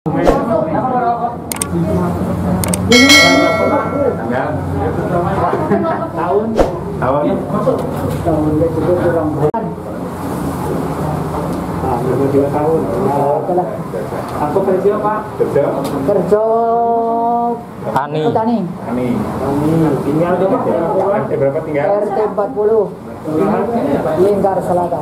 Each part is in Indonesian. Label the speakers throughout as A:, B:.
A: Tahun. Aku kerja Pak. Kerja
B: Tani.
A: Tinggal di RT berapa tinggal?
C: RT 40 Lingkar Selatan.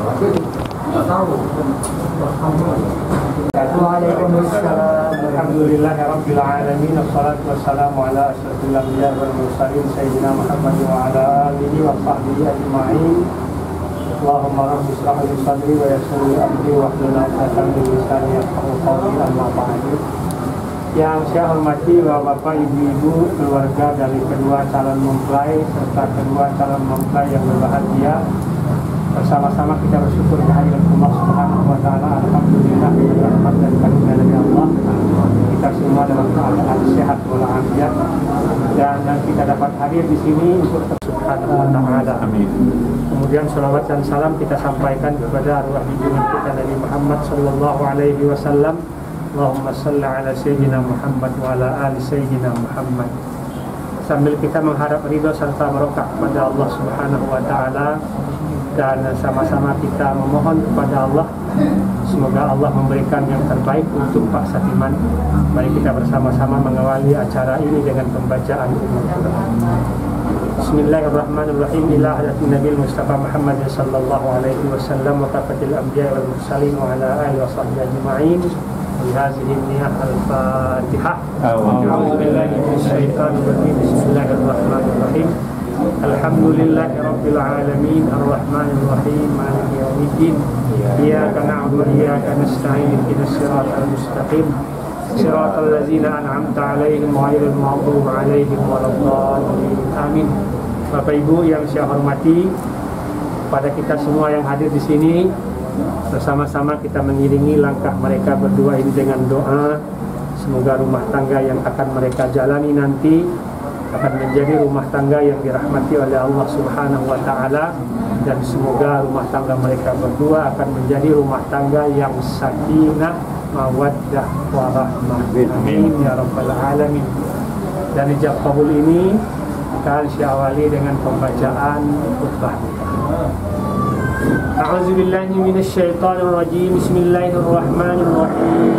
A: Waalaikumsalam. Alhamdulillahirabbil alamin. Wassalatu wassalamu ala asyrofil anbiya'i wal mursalin sayyidina Muhammad wa ala alihi wa sahbihi ajma'in. Allahumma rabbi shrah li sadri wa yassir li amri wahlul 'uqdatam min lisani yafqahu qawli, amma ba'du. Yang saya hormati Bapak, Ibu-ibu, keluarga dari kedua calon mempelai serta kedua calon mempelai yang berbahagia. Bersama-sama kita bersyukur kehadirat Allah Subhanahu wa taala. Alhamdulillah, rahmat dan karunia dari Allah. Kita semua dalam keadaan sehat walafiat dan kita dapat hadir di sini untuk Subhanahu wa taala. Amin. Kemudian salawat dan salam kita sampaikan kepada arwah junjungan kita Nabi Muhammad sallallahu alaihi wasallam. Allahumma shalli ala sayyidina Muhammad wa ala ali sayyidina Muhammad. Sambil kita mengharap ridha serta barokah kepada Allah Subhanahu wa taala dan sama-sama kita memohon kepada Allah semoga Allah memberikan yang terbaik untuk Pak Satiman. Mari kita bersama-sama mengawali acara ini dengan pembacaan Al-Quran. Bismillahirrahmanirrahim. Ila hadatin Nabi Mustafa Muhammad sallallahu alaihi wasallam wa kafatil anbiya wal mursalin wa ala alihi wa sahbihi ajma'in. بهذه النية الفاتحة. أعوذ بالله من الشيطان الرجيم. بسم الله الرحمن الرحيم. الحمد لله رب العالمين الرحمن الرحيم مالك يوم الدين إياك نعبد وإياك نستعين اهدنا الصراط المستقيم صراط الذين أنعمت عليهم غير المغضوب عليهم ولا الضالين. Amin. Bapak Ibu yang saya hormati, pada kita semua yang hadir di sini, bersama-sama kita mengiringi langkah mereka berdua ini dengan doa. Semoga rumah tangga yang akan mereka jalani nanti akan menjadi rumah tangga yang dirahmati oleh Allah Subhanahu wa taala, dan semoga rumah tangga mereka berdua akan menjadi rumah tangga yang sakinah, mawaddah, warahmah. Amin ya rabbal alamin. Dan ijab kabul ini akan saya awali dengan pembacaan khutbah. A'udzu billahi minasyaitonir rajim. Bismillahirrahmanirrahim.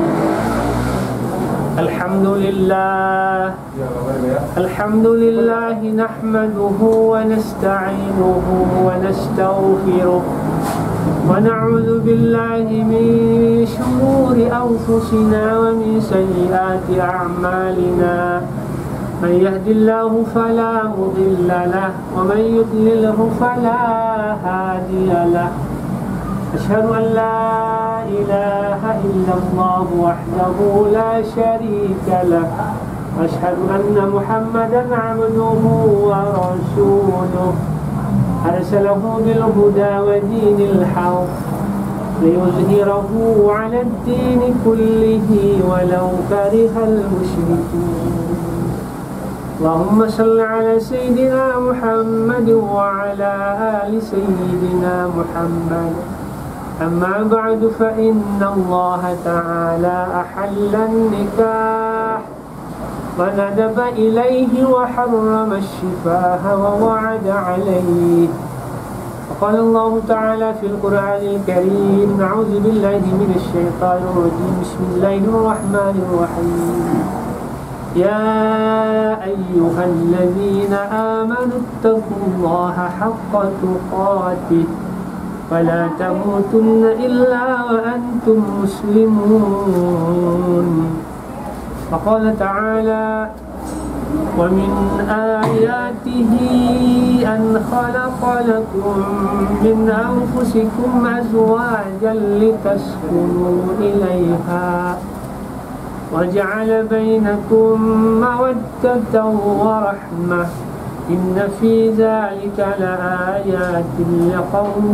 A: Alhamdulillah nahmaduhu wa nasta'inuhu wa nastaghfiruh wa na'udzu billahi min shururi anfusina wa min sayyiati a'malina. من يهد الله فلا مضل له ومن يضلله فلا هادي له. أشهد أن لا إله إلا الله وحده لا شريك له وأشهد أن محمدا عبده ورسوله أرسله بالهدى ودين الحق ليظهره على الدين كله ولو كره المشركون. اللهم صل على سيدنا محمد وعلى آل سيدنا محمد. أما بعد فإن الله تعالى أحل النكاح وندب إليه وحرم الشفاه ووعد عليه. وقال الله تعالى في القرآن الكريم: أعوذ بالله من الشيطان الرجيم. بسم الله الرحمن الرحيم. يا أيها الذين آمنوا اتقوا الله حق تقاته ولا تموتن إلا وأنتم مسلمون. وقال تعالى: ومن آياته أن خلق لكم من أنفسكم أزواجا لتسكنوا إليها وجعل بينكم مودة ورحمة إن في ذلك لآيات لقوم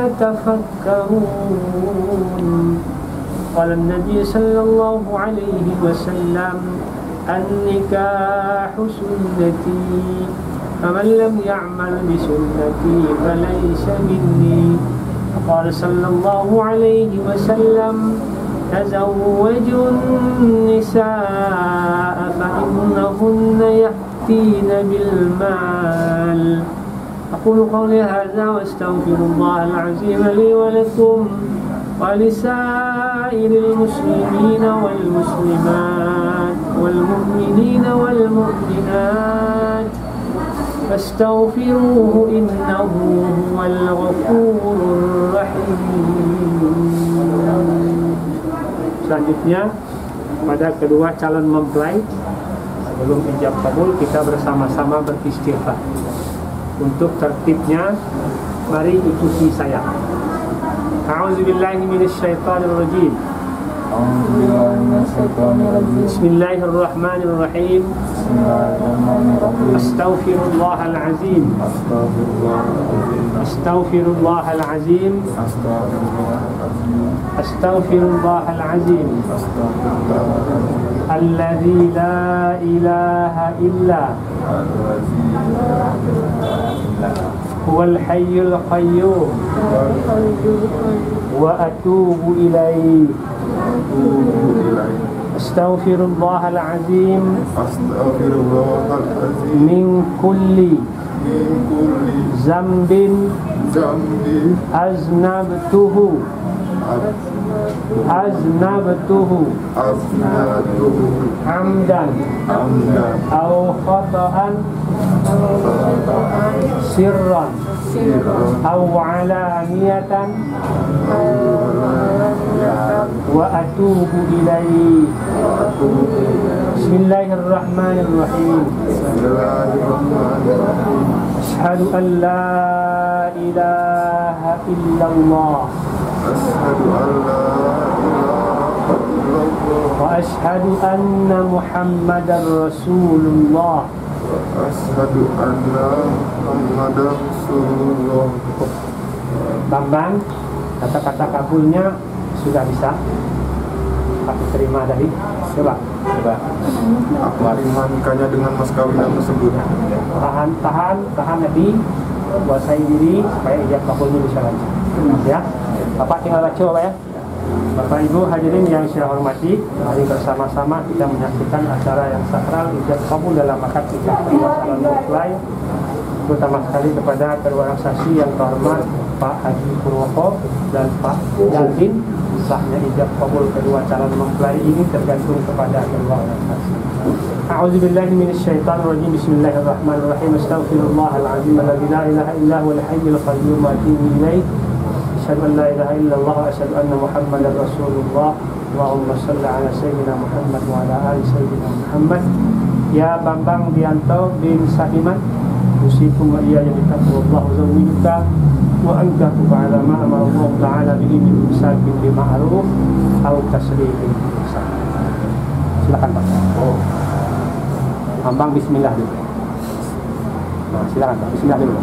A: يتفكرون. قال النبي صلى الله عليه وسلم: النكاح سنتي فمن لم يعمل بسنتي فليس مني. وقال صلى الله عليه وسلم: تزوجوا النساء فإنهن يأتين بالمال. أقول قولي هذا وأستغفر الله العظيم لي ولكم ولسائر المسلمين والمسلمات والمؤمنين والمؤمنات فاستغفروه إنه هو الغفور الرحيم. Selanjutnya pada kedua calon mempelai, sebelum ijab kabul kita bersama-sama beristighfar. Untuk tertibnya, mari ikuti saya. A'udzubillahi minasyaitonirrajim. Bismillahirrahmanirrahim. Astaghfirullahal azim. Astaghfirullahal azim. Astaghfirullahal azim. Alladzi la ilaha illa huwal hayyul qayyum wa atubu ilaihi. Astaghfirullahal azim min kulli zambin aznabtuhu amdan aw khata'an sirran aw alaniyatan wa atubu ilaihi. Bismillahirrahmanirrahim. Asyhadu an la ilaha illallah wa asyhadu anna Muhammadar Rasulullah. Bambang, kata-kata kabulnya sudah bisa aku terima tadi. Coba.
D: Aku terima nikahnya dengan mas kawinan tersebut.
A: Tahan Nabi, kuasai diri supaya ijab kabulnya bisa lancar. Ya, Bapak tinggal baca Bapak ya. Bapak Ibu hadirin yang saya hormati, mari bersama-sama kita menyaksikan acara yang sakral ijab kabul dalam akad nikah calon mempelai, terutama sekali kepada kedua orang saksi yang terhormat Pak Haji Purwoko dan Pak Jalin. Sahnya ijab kabul kedua calon mempelai ini tergantung kepada kedua orang saksi. A'udzubillahi minasyaitonirrajim. Bismillahirrahmanirrahim. Astaghfirullahal azim alladzi la ilaha illa huwal hayyul qayyum wa atubu ilaihi. Asyhadu an la ilaha illallah wa asyhadu anna Muhammadar Rasulullah. Allahumma shalli ala sayyidina Muhammad wa ala ali sayyidina Muhammad. Ya Bambang Dianto bin Sahiman, usikum wa iyaya bitaqwallah zawjuka wa ankahu ala ma amara Allah ta'ala bihi min imsakin bi ma'ruf aw tasrihim. Silakan Pak. Bambang bismillah dulu. Nah, silakan Pak. Bismillah dulu.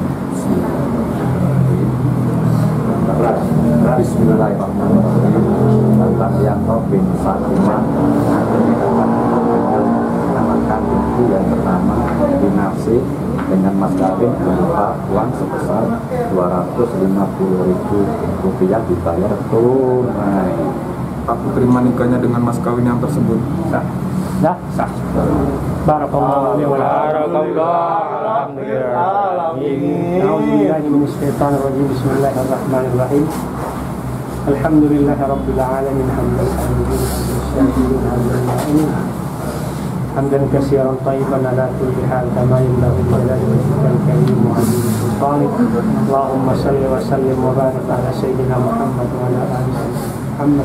E: Bismillahirrahmanirrahim. Bambang Dianto bin Sahiman menamakan ibu yang bernama Binafsi dengan mas kawin berupa uang sebesar Rp250.000 dibayar tunai.
D: Aku terima nikahnya dengan mas kawin yang tersebut.
A: Sah. Dah, sah. Barakallahu li wa lakum. Alhamdulillah. A'udzubillahi minasyaitonirrajim. Bismillahirrahmanirrahim. Alhamdulillahirabbil alamin. Hamdan hamdan katsiran thayyiban ala kulli hal kama yanbaghi li jalali wajhikal karim wa 'azimi sultanik. Allahumma shalli wa sallim wa barik ala sayyidina Muhammad wa ala ali Muhammad.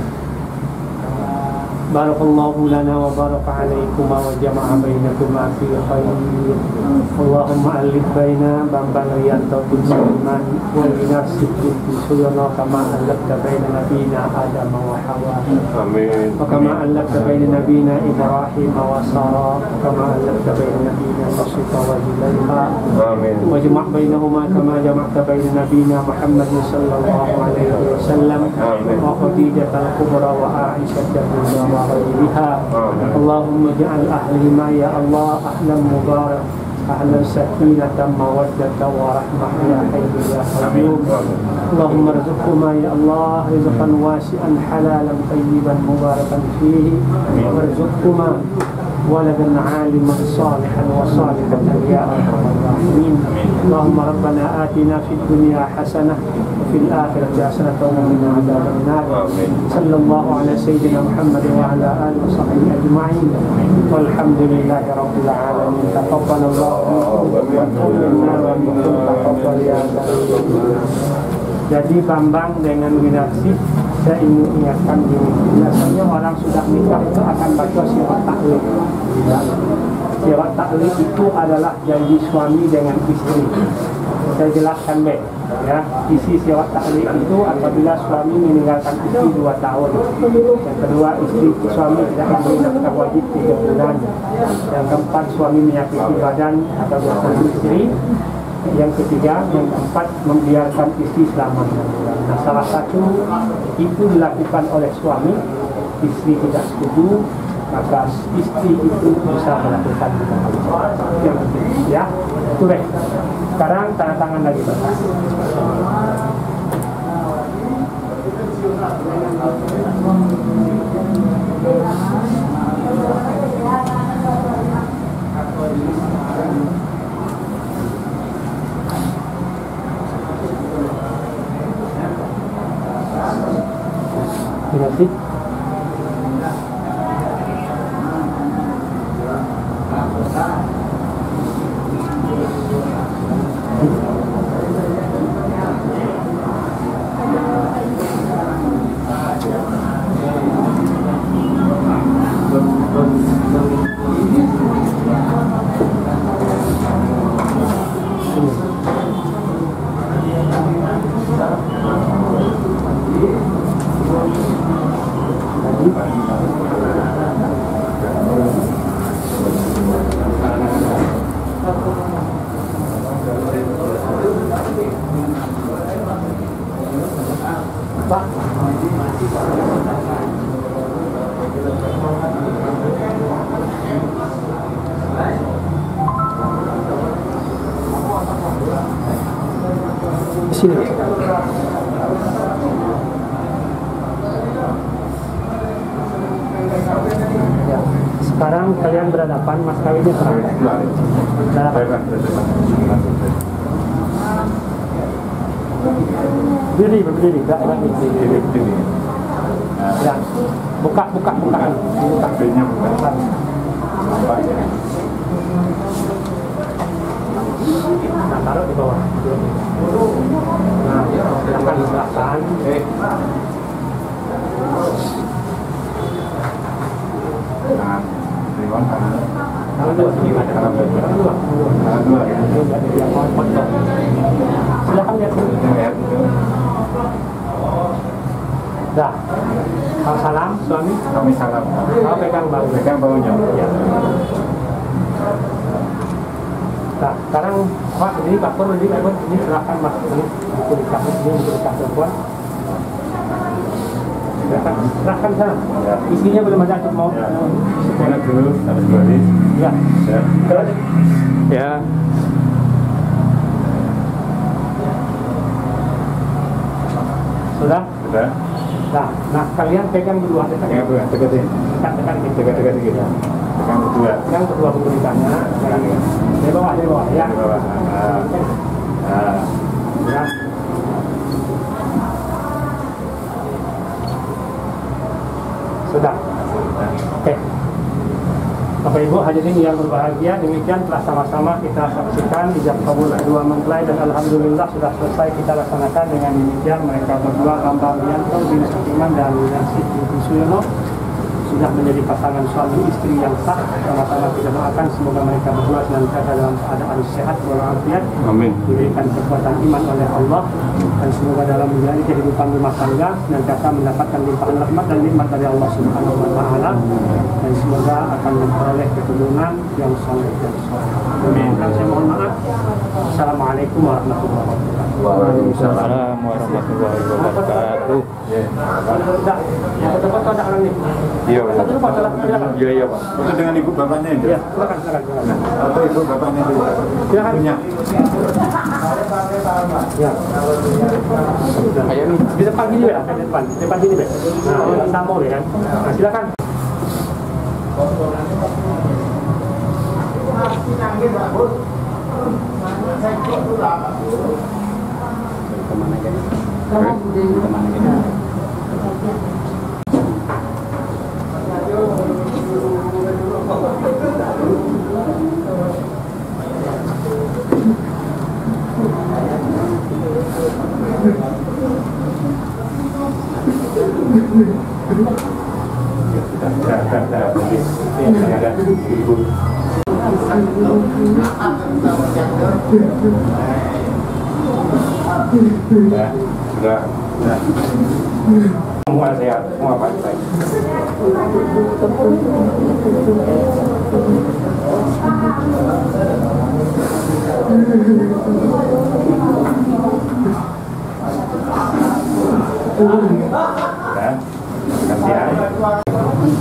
A: Barakallahu lana wa baraka alaikuma wa jama'a bainakuma fi khair. Allahumma alif baina Bambang Rianto bin Sahiman wa binafsik binti Suyono kama alafta baina nabina Adam wa Hawa.
D: Amin.
A: Wa kama alafta baina nabina Ibrahim wa Sarah. Wa kama alafta baina nabina Yusuf wa Zulaikha.
D: Amin.
A: Wa jama' bainahuma kama jama'ta baina nabina Muhammad sallallahu alaihi wasallam. Wa Khadijah al-Kubra wa Aisyah radhiyallahu anha. Allahumma ja'al ahlihima ya Allah ahlan mubarak أهل السكينة مودة ورحمة يا حي يا قيوم اللهم ارزقهما يا الله رزقا واسعا حلالا طيبا مباركا فيه وارزقهما ولدا عالما صالحا وصالحا يا أرحم الراحمين اللهم ربنا آتنا في الدنيا حسنة وفي الآخرة حسنة وقنا عذاب النار صلى الله على سيدنا محمد وعلى آله وصحبه أجمعين والحمد لله رب العالمين تقبل الله منا ومنكم تقبل يا كريم. Jadi Bambang dengan Winarsi, saya ingin ingatkan gini, biasanya orang sudah nikah itu akan baca syarat taklid. Ya. Syarat taklid itu adalah janji suami dengan istri. Saya jelaskan baik. Ya, isi syarat taklid itu apabila suami meninggalkan istri 2 tahun. Yang kedua, suami tidak memberi nafkah wajib 3 bulan. Yang keempat, suami menyakiti badan atau bersama istri. Yang ketiga, yang keempat, membiarkan istri selama 6 bulan. Nah, salah satu itu dilakukan oleh suami, istri tidak setuju, maka istri itu bisa melakukan yang ketiga. Ya, itu deh. Sekarang tanda tangan lagi, Bapak. Terima kasih. Sini. Ya. Sekarang kalian berhadapan, mas kawinnya terang. Berdiri, enggak berdiri. Ya, buka. Nah, taruh di bawah. Nah, silakan belakang. Silakan lihat. Dah. Salam suami.
D: Kami salam.
A: Kau pegang baunya. Ya. Nah, sekarang Pak, ini kapur, ini silakan masuk ini buku dikasih, ini buku dikasih perempuan. Silahkan sana. Ya. Isinya belum ada, cuma mau.
D: Ya. Sekolah dulu, habis balik.
A: Ya.
D: Ya.
A: Terus?
B: Ya.
A: Sudah?
D: Sudah.
A: Nah, kalian pegang berdua.
D: Pegang berdua, deketin. Dekat gitu. Pegang berdua.
A: Pegang berdua buku dikasih. Di bawah, ya.
D: Di bawah.
A: Ya. Sudah. Oke. Bapak Ibu hadirin yang berbahagia, demikian telah sama-sama kita saksikan ijab kabul kedua mempelai dan alhamdulillah sudah selesai kita laksanakan dengan demikian mereka berdua Bambang Wianto bin Satiman dan Winarsi bin Suyono sudah menjadi pasangan suami istri yang sah. Sama-sama kita doakan semoga mereka berdua senantiasa dalam keadaan sehat walafiat,
D: Amin.
A: diberikan kekuatan iman oleh Allah, dan semoga dalam menjalani kehidupan rumah tangga senantiasa mendapatkan limpahan rahmat dan nikmat dari Allah Subhanahu wa taala, dan semoga akan memperoleh keturunan yang saleh dan saleh. Amin. Saya mohon maaf. Assalamualaikum warahmatullahi wabarakatuh.
B: Waalaikumsalam warahmatullahi wabarakatuh.
A: Enggak, yang foto-foto ada orang nih.
D: Iya,
A: Satu lupa, silakan.
D: iya Pak. Itu dengan ibu bapaknya itu.
A: Iya, silakan.
D: Atau ibu bapaknya itu.
A: Silakan.
D: Punya.
A: Ya. Ayo nih, di depan gini ya, di depan gini Be. Nah, sama ya kan. Nah, silakan.
E: Kemana kan? Kemana kan?
D: Sudah.
A: Semua sehat, semua baik-baik. Ya, kasihan.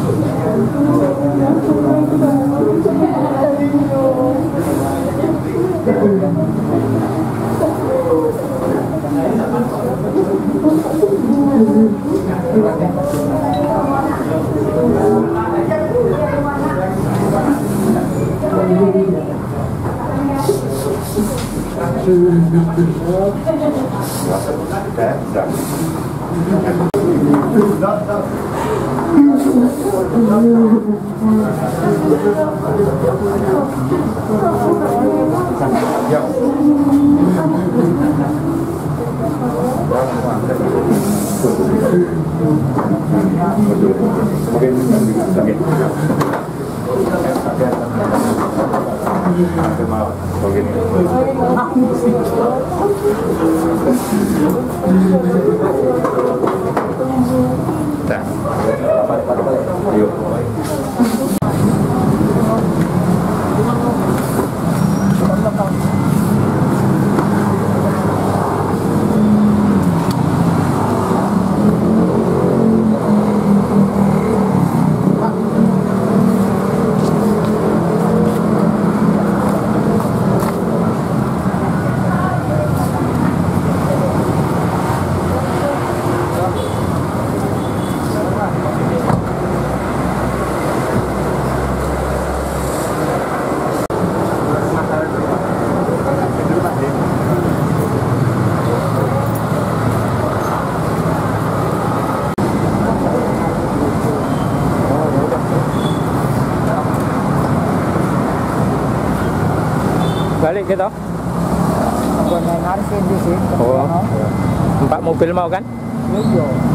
B: Balik gitu.
C: Buat main hari sih di sini.
B: Oh. 4 mobil mau kan?
C: Iya.